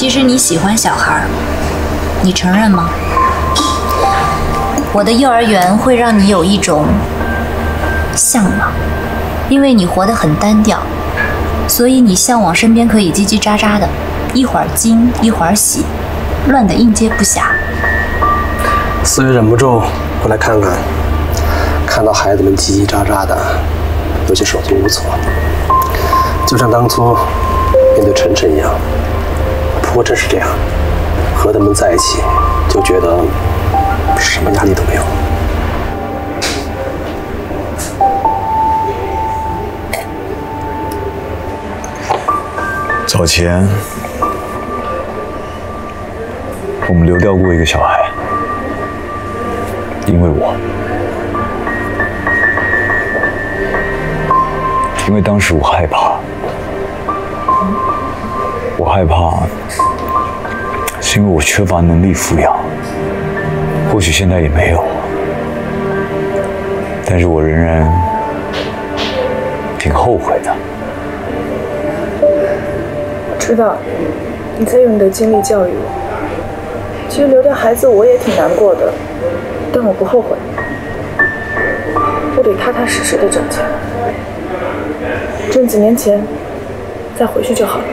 其实你喜欢小孩，你承认吗？我的幼儿园会让你有一种向往，因为你活得很单调，所以你向往身边可以叽叽喳喳的，一会儿惊一会儿喜，乱得应接不暇。 所以忍不住过来看看，看到孩子们叽叽喳喳的，有些手足无措，就像当初面对晨晨一样。不过真是这样，和他们在一起，就觉得什么压力都没有。 早前我们流掉过一个小孩，因为当时我害怕，是因为我缺乏能力抚养，或许现在也没有，但是我仍然挺后悔的。 我知道你在用你的精力教育我。其实流掉孩子我也挺难过的，但我不后悔。我得踏踏实实的挣钱，挣几年钱再回去就好了。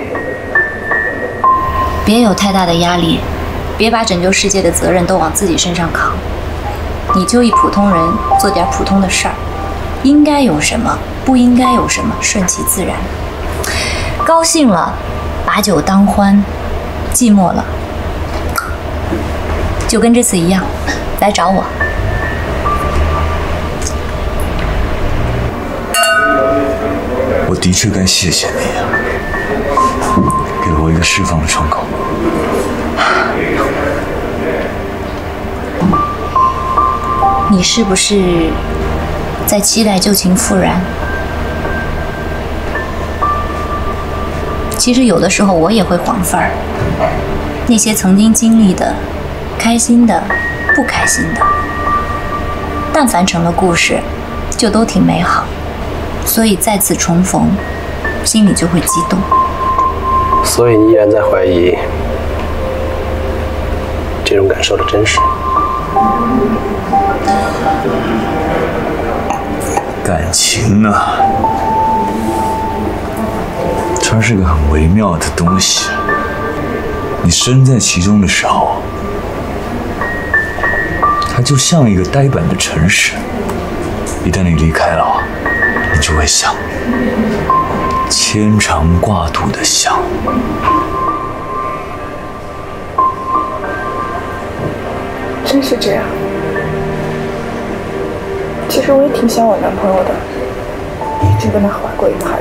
别有太大的压力，别把拯救世界的责任都往自己身上扛。你就一普通人，做点普通的事儿，应该有什么，不应该有什么，顺其自然。高兴了，把酒当欢；寂寞了，就跟这次一样，来找我。 我的确该谢谢你，给了我一个释放的窗口。 你是不是在期待旧情复燃？其实有的时候我也会晃份儿，那些曾经经历的，开心的、不开心的，但凡成了故事，就都挺美好。所以再次重逢，心里就会激动。 所以你依然在怀疑这种感受的真实。 感情呢，它是个很微妙的东西。你身在其中的时候，它就像一个呆板的城市；一旦你离开了，你就会想，牵肠挂肚的想。 真是这样。其实我也挺想我男朋友的，一直跟他怀过一个孩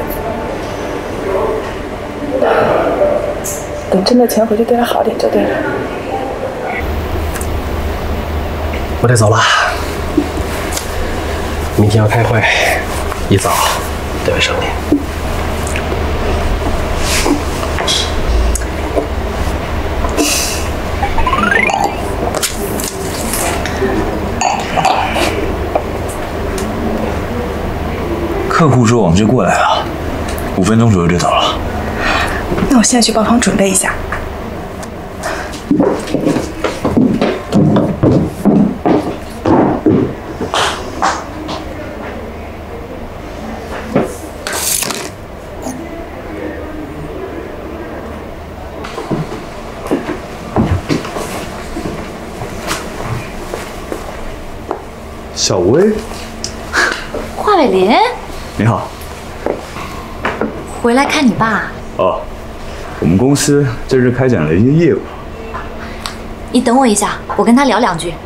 子。等挣了钱回去对他好点就对了。 我得走了，明天要开会，一早得会上脸。 客户说往这过来了，5分钟左右就到了。 那我现在去帮忙准备一下。 小薇， 华伟林， 你好。 回来看你爸。 哦，我们公司这日开展了一个业务。 你等我一下，我跟他聊2句。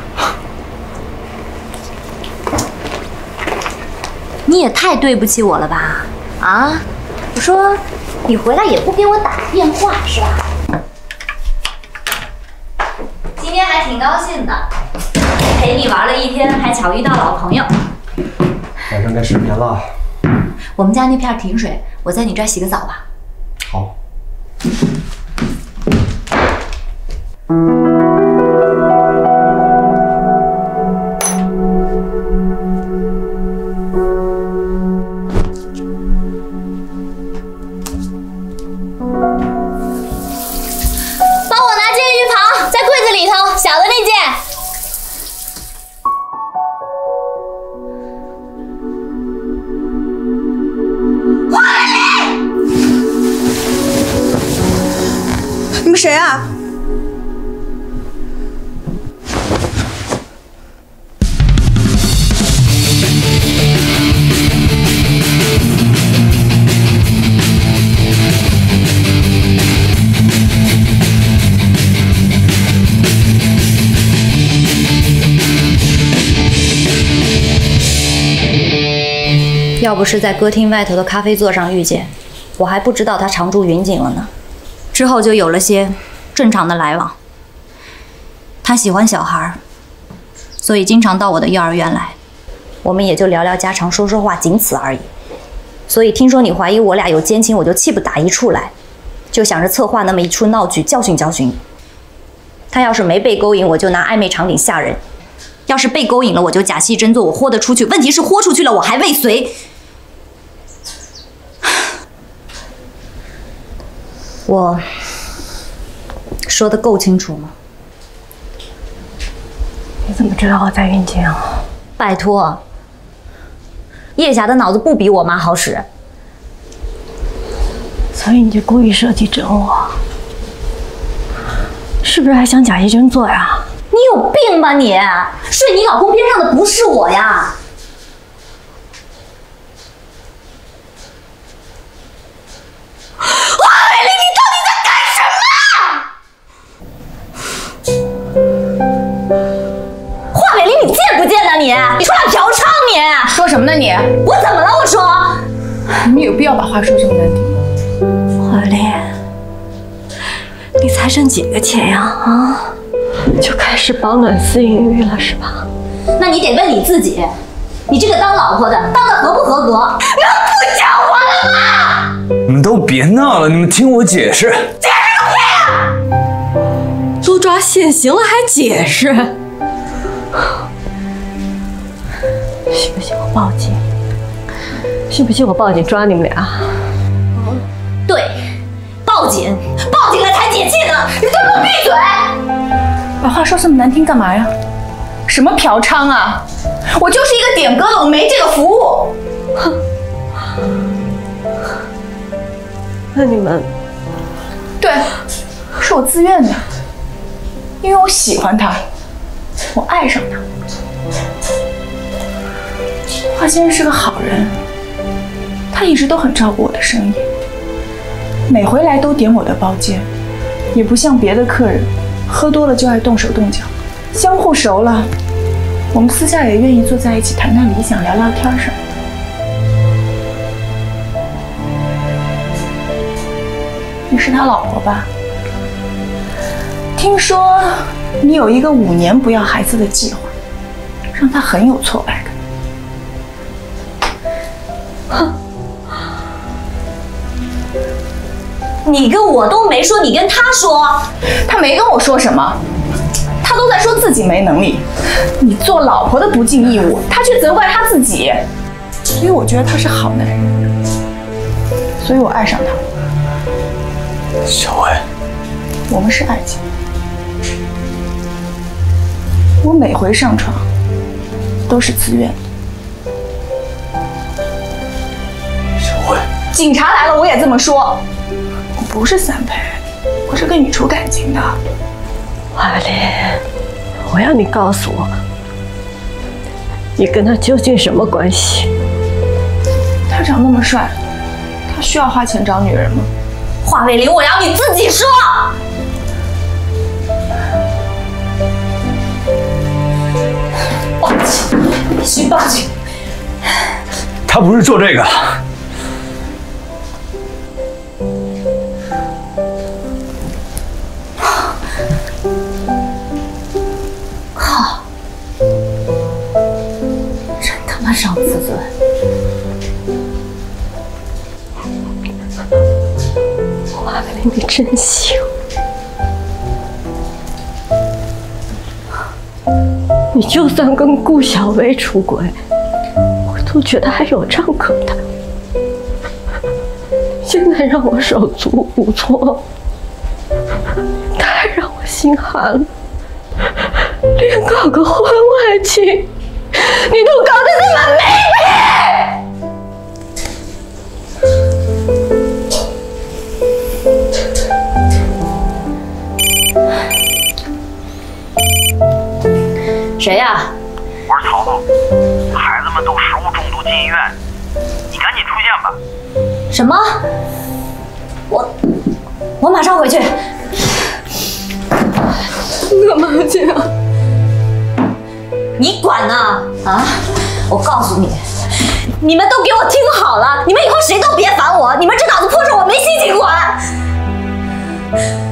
你也太对不起我了吧？啊，我说你回来也不给我打电话是吧？今天还挺高兴的，陪你玩了1天，还巧遇到老朋友。 晚上该失眠了。 我们家那片停水，我在你这儿洗个澡吧。 好。 们谁啊？ 要不是在歌厅外头的咖啡座上遇见，我还不知道他常驻云锦了呢。之后就有了些正常的来往。他喜欢小孩，所以经常到我的幼儿园来，我们也就聊聊家常，说说话，仅此而已。所以听说你怀疑我俩有奸情，我就气不打一处来，就想着策划那么一出闹剧，教训教训你。他要是没被勾引，我就拿暧昧场景吓人；要是被勾引了，我就假戏真做，我豁得出去。问题是豁出去了，我还未遂。我说的够清楚吗？ 你怎么知道我在云锦啊？ 拜托，叶霞的脑子不比我妈好使。 所以你就故意设计整我，是不是还想假戏真做呀？ 你有病吧你？睡你老公边上的不是我呀！华美丽，你到底在干什么？华美丽，你贱不贱呢你？你出来嫖娼你？ 说什么呢你？ 我怎么了？我说， 你们有必要把话说这么难听？ 华丽，你才挣几个钱呀？啊，就开始保暖私淫欲了是吧？ 那你得问你自己，你这个当老婆的当的合不合格？能不讲话了吗？ 你们都别闹了，你们听我解释。 解释个屁啊！ 都抓现行了还解释？信不信我报警？信不信我报警抓你们俩？ 对，报警，报警了才解气呢！你再给我闭嘴！ 把话说这么难听干嘛呀？什么嫖娼啊？我就是一个点歌的，我没这个服务。 那你们？ 对，是我自愿的，因为我喜欢他，我爱上他。华先生是个好人，他一直都很照顾我的生意，每回来都点我的包间，也不像别的客人，喝多了就爱动手动脚。相互熟了，我们私下也愿意坐在一起谈谈理想，聊聊天什么的。你是他老婆吧？听说你有一个5年不要孩子的计划，让他很有挫败感。 你跟我都没说，你跟他说。 他没跟我说什么，他都在说自己没能力。你做老婆的不尽义务，他却责怪他自己。所以我觉得他是好男人，所以我爱上他。 小薇， 我们是爱情。我每回上床都是自愿的。 小薇， 警察来了，我也这么说。我不是三陪，我是跟你处感情的。 华丽，我要你告诉我，你跟他究竟什么关系？ 他长那么帅，他需要花钱找女人吗？ 华伟林，我要你自己说。报警，必须报警！ 他不是做这个。 靠！真他妈伤自尊！ 华伟林，你真行！你就算跟顾小薇出轨，我都觉得还有账可谈。现在让我手足无措，太让我心寒了。连搞个婚外情，你都搞得这么没品！ 谁呀？ 我是曹操，孩子们都食物中毒进医院，你赶紧出现吧。 什么？我马上回去。 你干嘛去啊？ 你管呢？啊！我告诉你，你们都给我听好了，你们以后谁都别烦我，你们这脑子破事我没心情管。